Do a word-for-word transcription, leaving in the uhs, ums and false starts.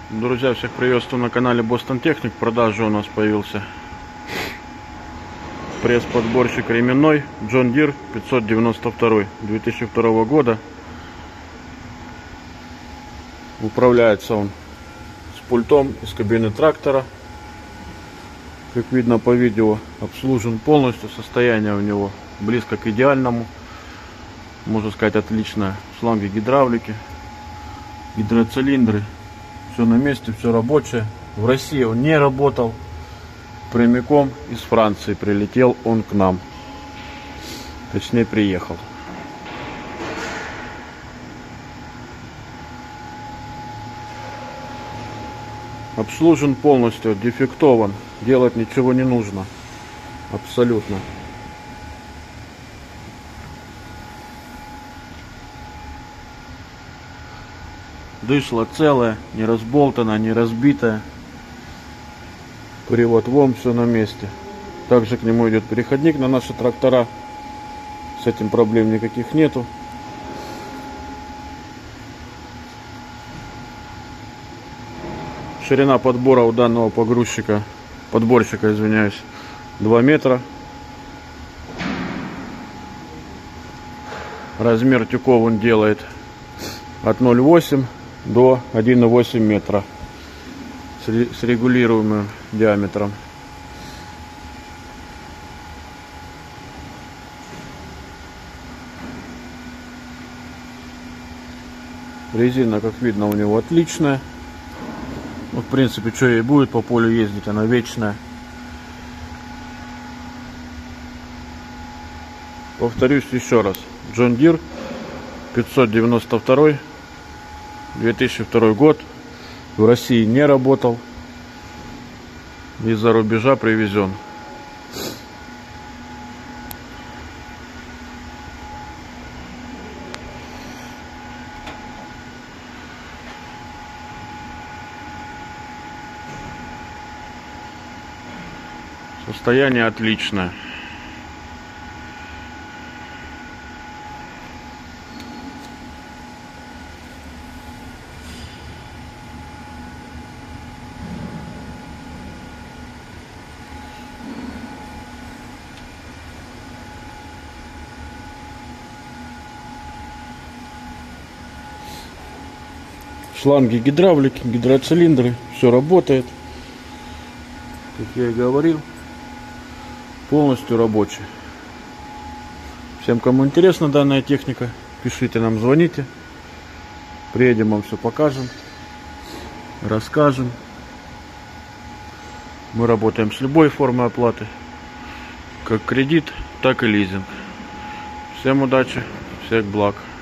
Друзья, всех приветствую на канале Boston Technic. В продаже у нас появился пресс-подборщик ременной John Deere пятьсот девяносто два две тысячи второго года. Управляется он с пультом из кабины трактора. Как видно по видео, обслужен полностью. Состояние у него близко к идеальному. Можно сказать, отличное. Шланги гидравлики, гидроцилиндры. Все на месте, все рабочее. В России он не работал. Прямиком из Франции прилетел он к нам. Точнее, приехал. Обслужен полностью, дефектован. Делать ничего не нужно. Абсолютно. Дышло целое, не разболтано, не разбитое. Привод вон, все на месте. Также к нему идет переходник на наши трактора. С этим проблем никаких нету. Ширина подбора у данного погрузчика, подборщика, извиняюсь, два метра. Размер тюков он делает от ноль целых восемь десятых до одного целых восемь десятых метра с регулируемым диаметром. Резина, как видно, у него отличная. Ну, в принципе, что ей будет по полю ездить, она вечная. Повторюсь еще раз. John Deere пятьсот девяносто два две тысячи второй год. В России не работал. Из-за рубежа привезен. Состояние отличное. Шланги гидравлики, гидроцилиндры, все работает. Как я и говорил, полностью рабочий. Всем, кому интересна данная техника, пишите нам, звоните. Приедем, вам все покажем, расскажем. Мы работаем с любой формой оплаты, как кредит, так и лизинг. Всем удачи, всех благ.